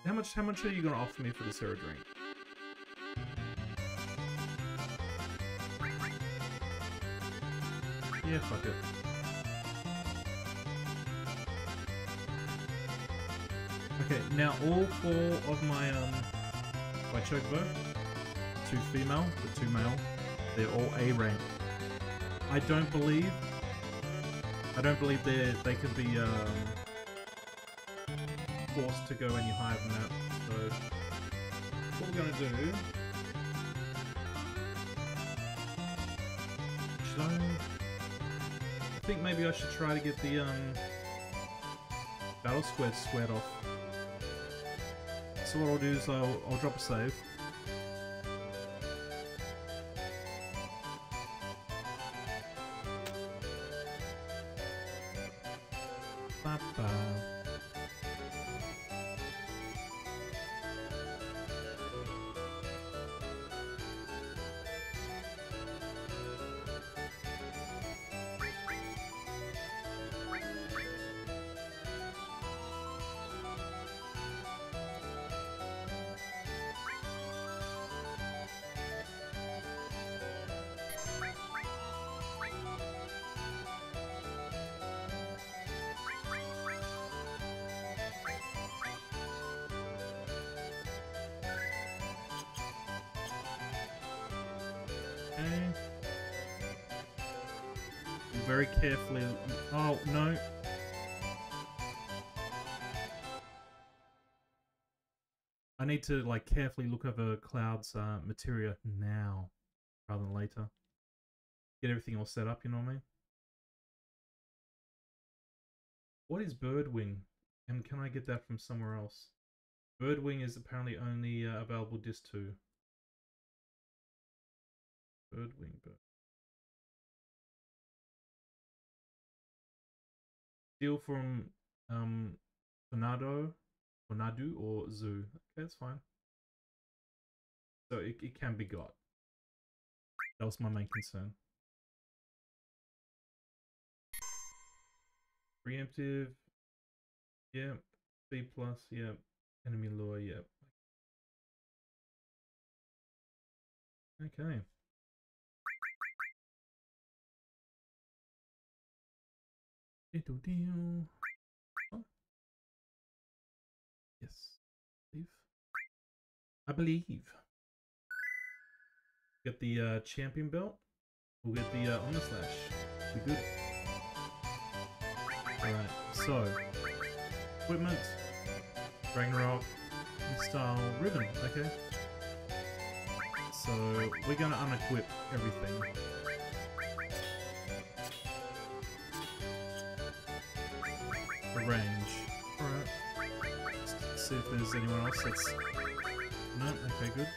How much are you gonna offer me for this hero drink? Yeah, fuck it. Okay, now all 4 of my chocobo, 2 female, the 2 male, they're all A rank. I don't believe they can be forced to go any higher than that. So what we're gonna do? Should I think maybe I should try to get the battle squared off. So what I'll do is I'll drop a save. Very carefully. Oh no. I need to like carefully look over Cloud's materia now rather than later. Get everything all set up, you know what I mean? What is Birdwing? And can I get that from somewhere else? Birdwing is apparently only available disc 2. Birdwing. Steal from Tornado or Zoo. Okay, that's fine. So it can be got. That was my main concern. Preemptive. Yeah. C+. Yeah. Enemy lure. Yeah. Okay. Oh. Yes. I believe. Get the champion belt. We'll get the Honor Slash. Be good. Alright, so equipment, Ragnarok, style, ribbon, okay. So we're gonna unequip everything. The range. Alright. Let's see if there's anyone else that's... No? Okay, good.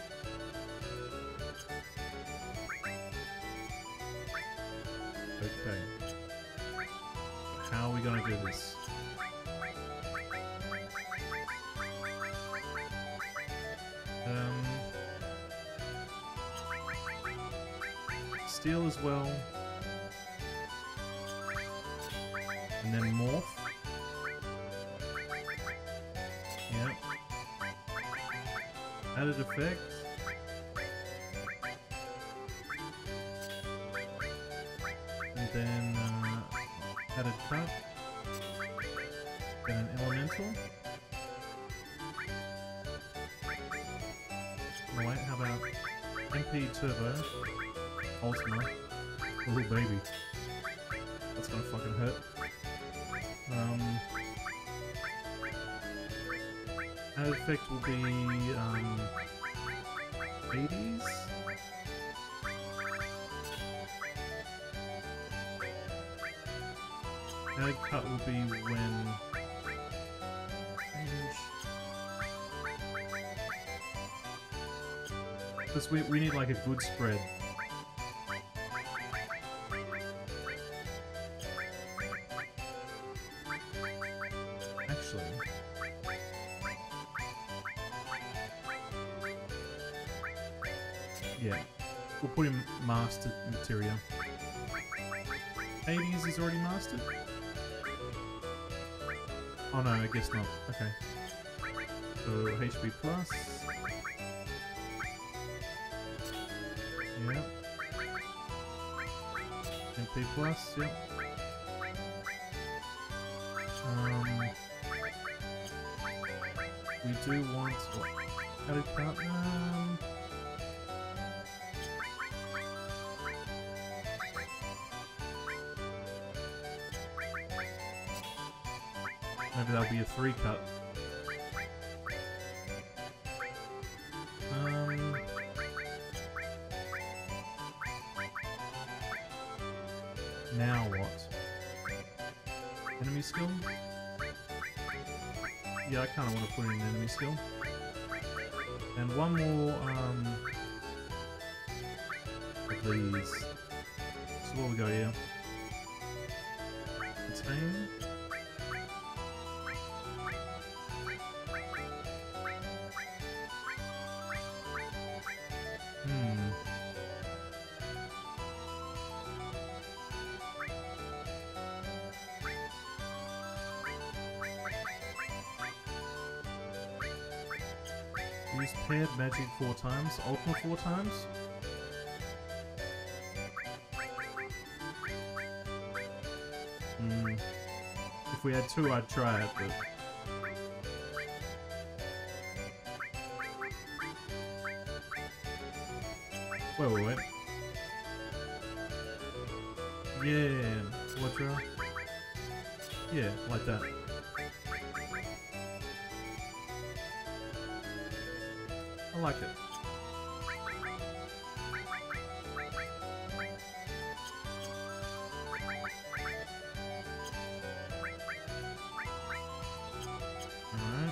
Okay. How are we gonna do this? Steel as well. And then morph. Yep. Added effect. And then added cut. Then an elemental. Oh wait, how about MP Turbo Ultima? Oh baby. That's gonna fucking hurt. Added effect will be 80s. Added cut will be when because we need like a good spread. Actually, yeah, we'll put in mastered material. 80s is already mastered? Oh no, I guess not. Okay. So HP plus. Yep. MP plus, yep. We do want added count. Maybe that'll be a 3 cut. Now what? Enemy skill? Yeah, I kind of want to put in an enemy skill. And one more, of these. So what we got here? Contain. Use paired magic 4 times, ultimate 4 times. If we had 2, I'd try it, but... Wait. Yeah, Quadra. Yeah, like that. I like it. Alright,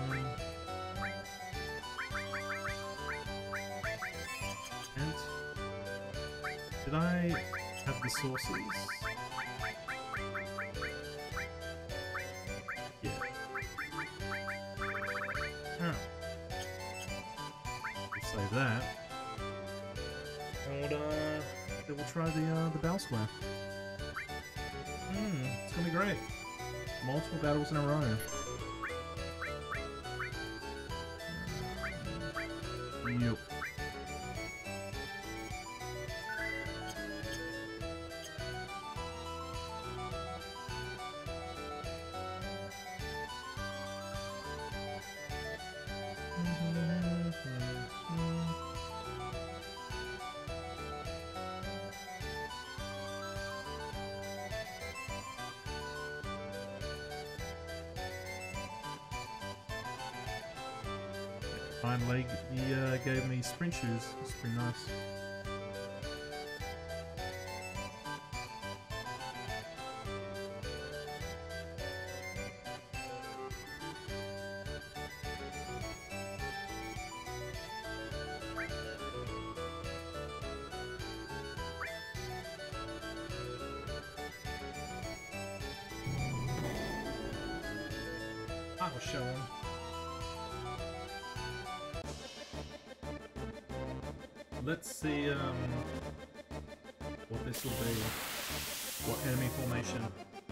and did I have the sources? Yeah. Alright. Save that. And then we'll try the battle square. It's gonna be great. Multiple battles in a row. Yep. Finally, he gave me sprint shoes. It's pretty nice. I will show him. Let's see what this will be. What enemy formation.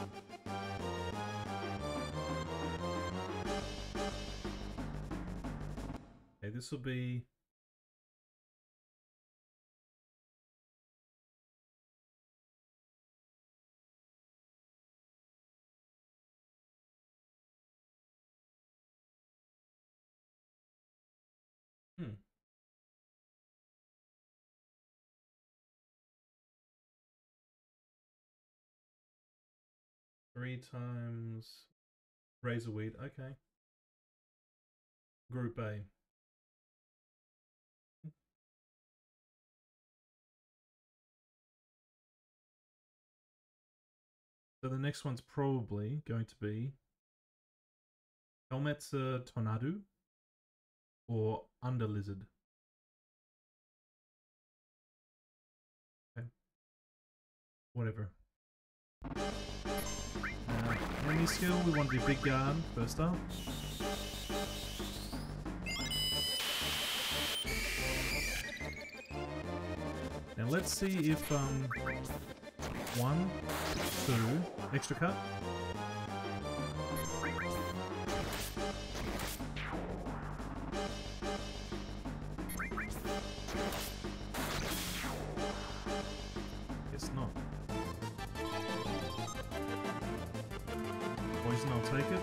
Okay, this will be... Three times Razorweed, okay. Group A. So the next one's probably going to be Helmetzer Tornado or Underlizard. Okay. Whatever. Enemy skill, we want to do Big Guard first up. Now let's see if 1, 2, extra cut. take it.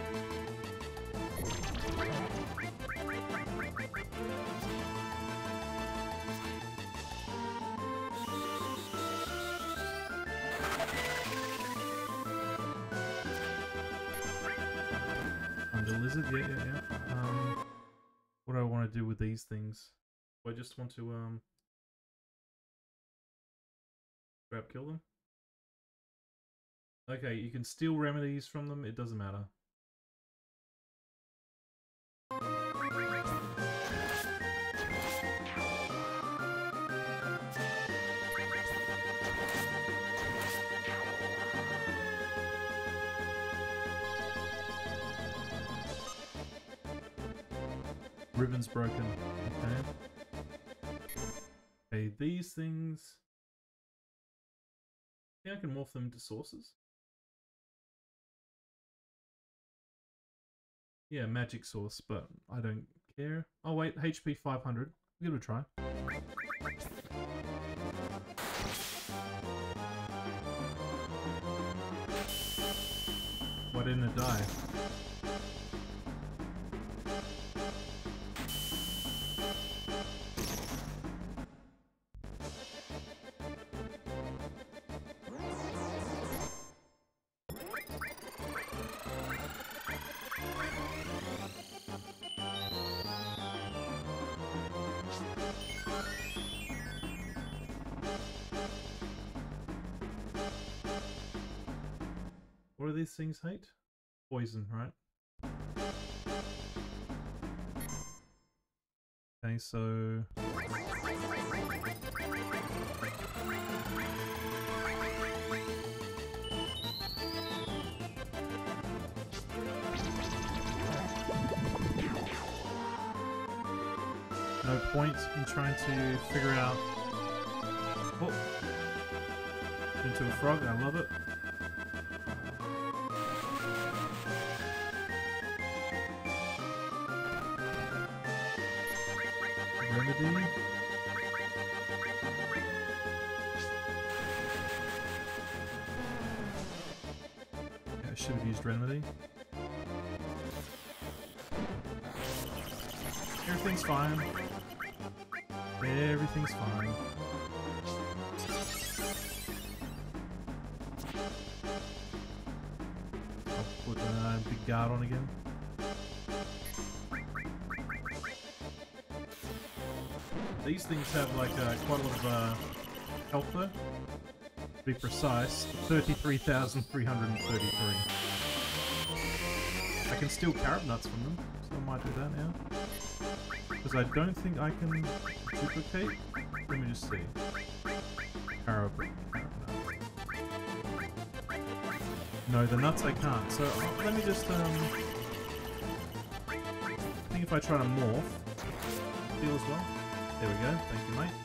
Under lizard, yeah. What do I want to do with these things? Do I just want to grab kill them? Okay, you can steal remedies from them, it doesn't matter. Ribbon's broken. Okay, these things... Yeah, I can morph them into sources. Yeah, magic source, but I don't care. Oh wait, HP 500. Give it a try. Why didn't it die? What do these things hate? Poison, right? Okay, so... No point in trying to figure out... Oh! Into a frog, I love it. Remedy. Yeah, I should have used remedy. Everything's fine. Everything's fine. I'll put a big guard on again. These things have like quite a lot of health though. To be precise, 33,333. I can steal carrot nuts from them, so I might do that now. Because I don't think I can duplicate. Let me just see. Carrot nut. No, the nuts I can't. So let me just I think if I try to morph, steal as well. There we go, thank you mate.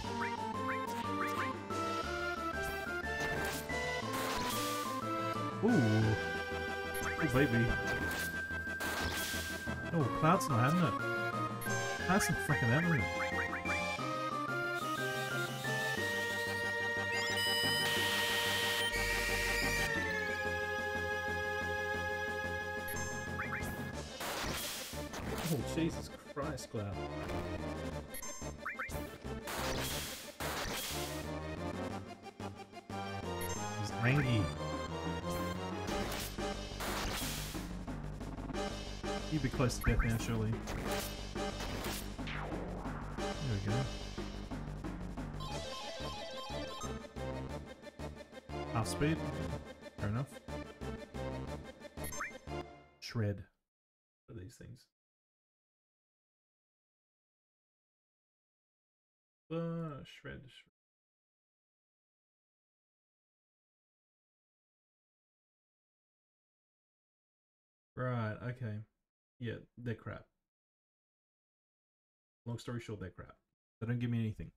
Ooh! Oh baby. Oh, Cloud's not having it. Cloud's not freaking having it. Oh, Jesus Christ, Cloud. Rangy. You'd be close to death now, surely. There we go. Half speed. Fair enough. Shred. What are these things? Shred. Right, okay. Yeah, they're crap. Long story short, they're crap. They don't give me anything.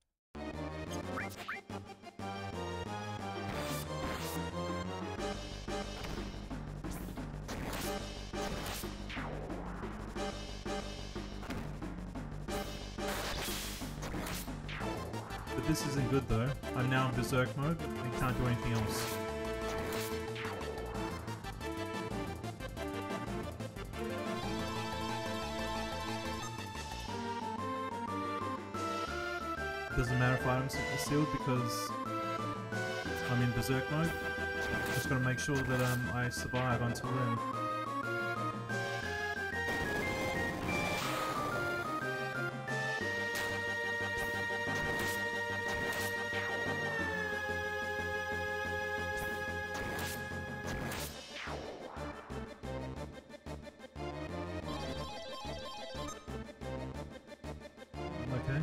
But this isn't good though. I'm now in berserk mode and can't do anything else. Doesn't matter if items are sealed because I'm in berserk mode. Just gotta make sure that I survive until then. Okay.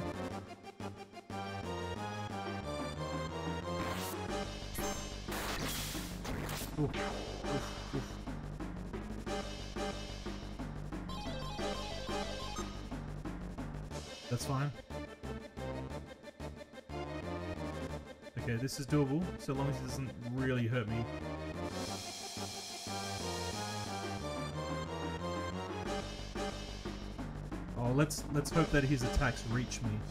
Ooh. Oof, oof. That's fine. Okay, this is doable, so long as it doesn't really hurt me. Oh, let's hope that his attacks reach me.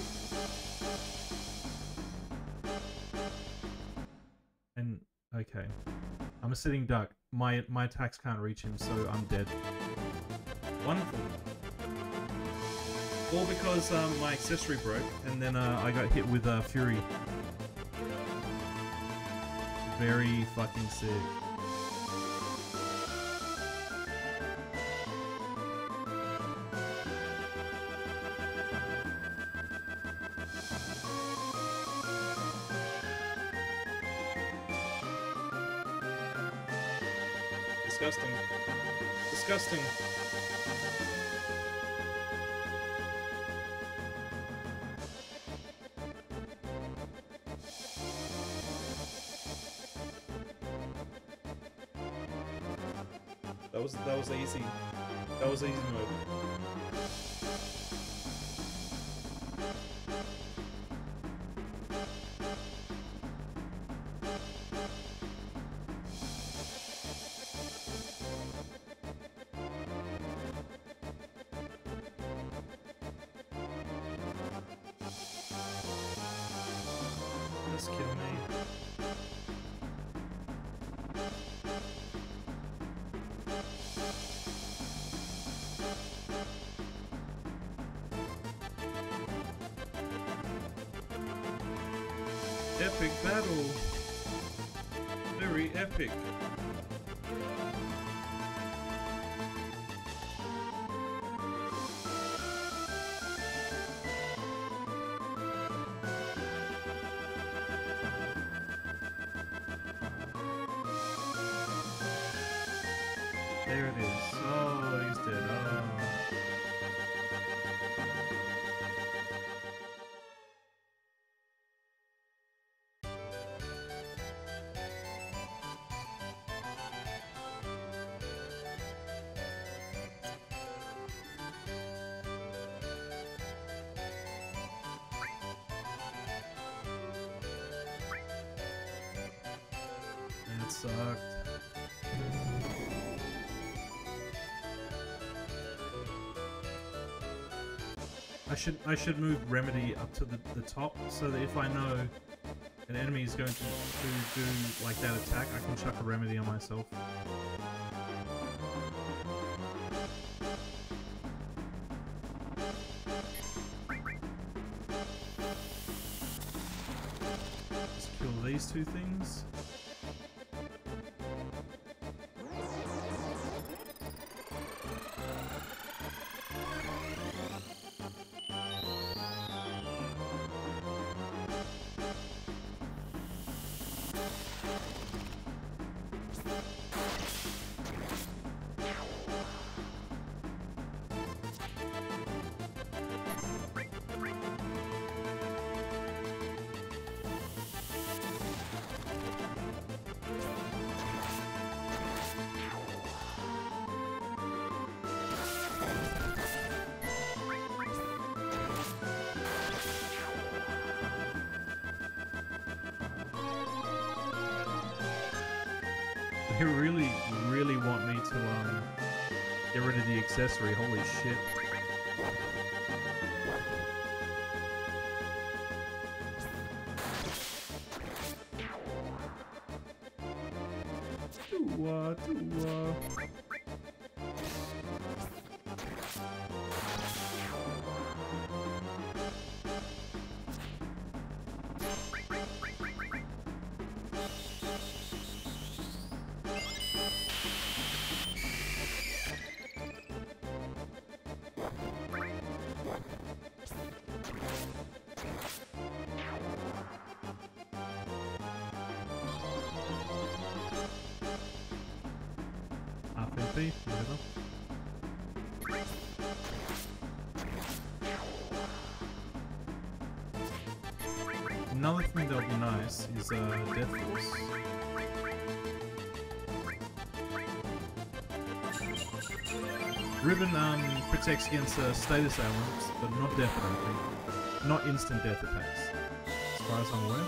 And okay, I'm a sitting duck. My attacks can't reach him, so I'm dead. Wonderful. All because my accessory broke, and then I got hit with Fury. Very fucking sick. Disgusting. Disgusting. That was easy. That was easy mode. Just kill me. Epic battle! Very epic! There it is. Oh, he's dead. Oh. That sucked. I should move Remedy up to the top so that if I know an enemy is going to do like that attack, I can chuck a Remedy on myself. Just kill these two things. They really want me to get rid of the accessory. Holy shit. RFP, whatever. Another thing that would be nice is Death Force. Ribbon protects against status ailments, but not death, I don't think. Not instant death attacks, as far as I'm aware.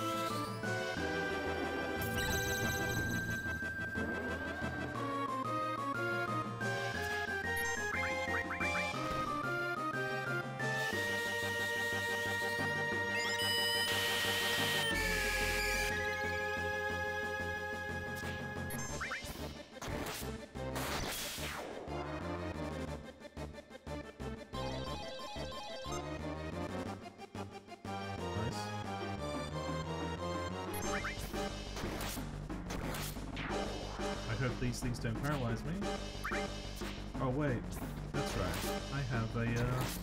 I hope these things don't paralyze me. Oh wait, that's right. I have a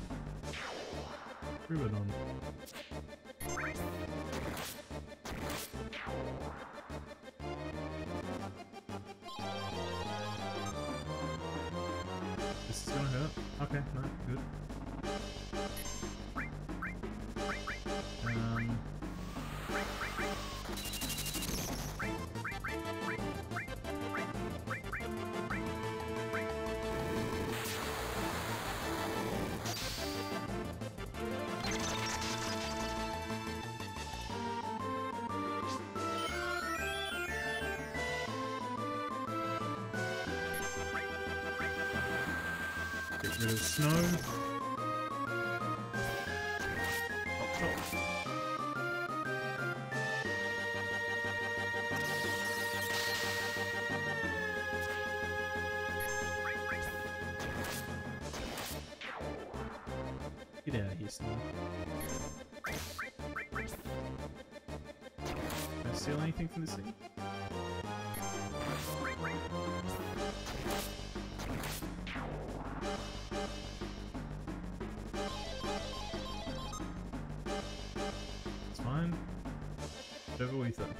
ribbon on. This is gonna hurt. Okay, no, good. Get rid of snow. Top, top. Get out of here, snow. Can I steal anything from this thing? It's fine. Whatever we think.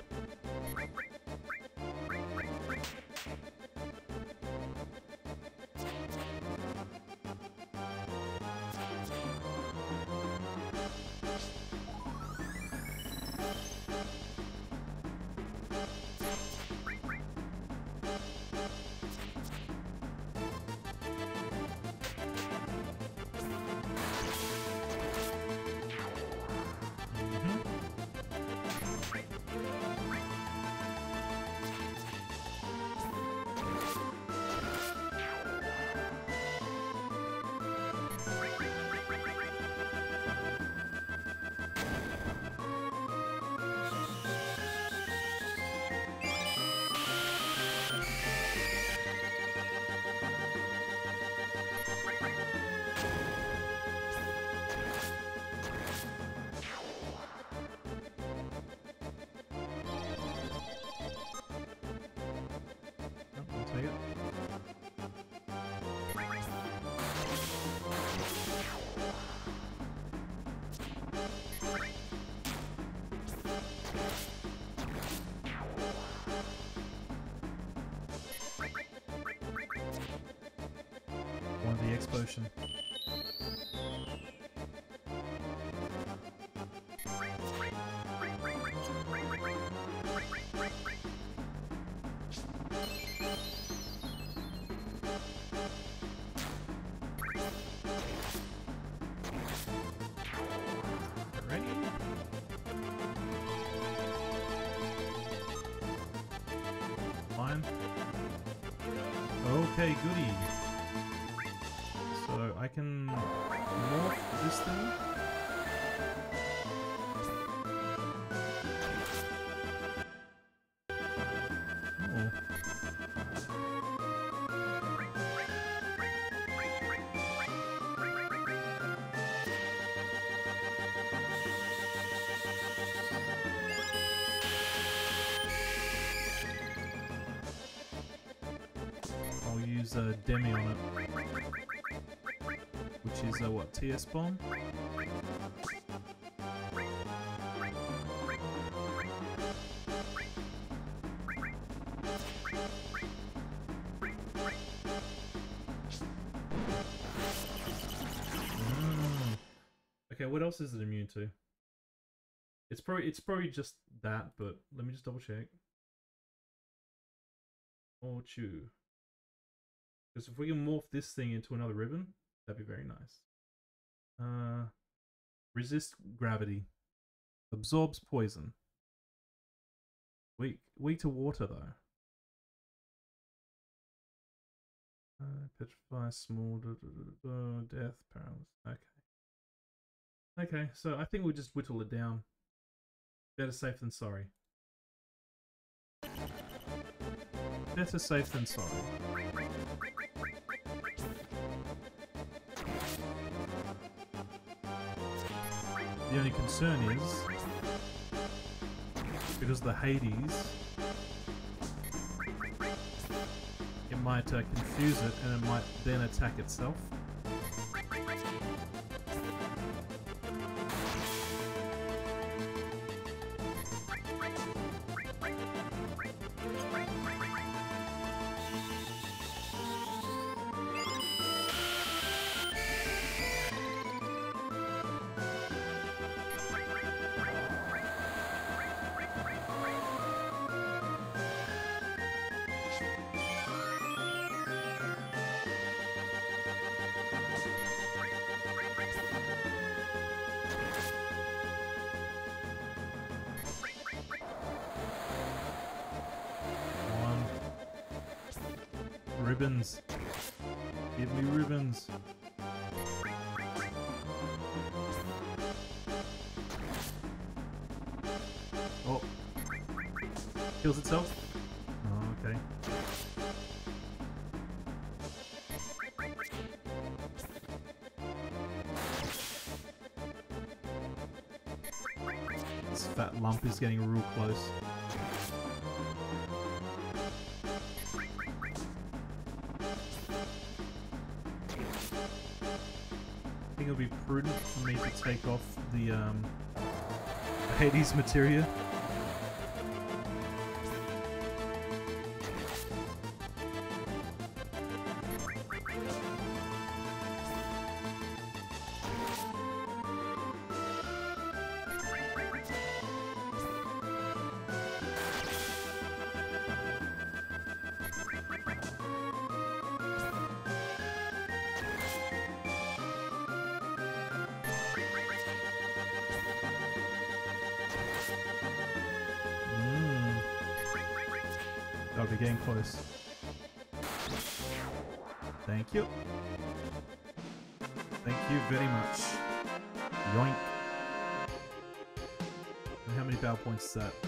Take it. One of the explosion. Okay, goody. So I can morph this thing. Oh. I'll use a Demi on it, which is a what? TS bomb? Okay, what else is it immune to? It's probably just that, but let me just double check. Or chew. Because if we can morph this thing into another ribbon, that'd be very nice. Resist gravity. Absorbs poison. Weak to water though. Petrify, small, death, paralysis. Okay. Okay, so I think we'll just whittle it down. Better safe than sorry. Better safe than sorry. The only concern is, because the Hades, it might confuse it and it might then attack itself. Ribbons. Give me ribbons. Oh. Kills itself? Oh, okay. This fat lump is getting real close. I think it'll be prudent for me to take off the Hades materia. Oh, we're getting close. Thank you. Thank you very much. Yoink. And how many battle points is that?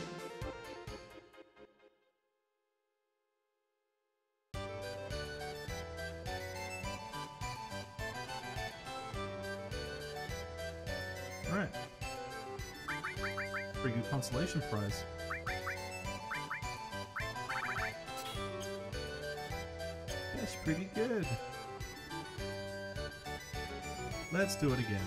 Alright. Pretty good consolation prize. That's pretty good. Let's do it again.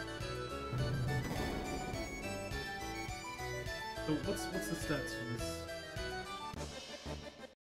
So what's the stats for this?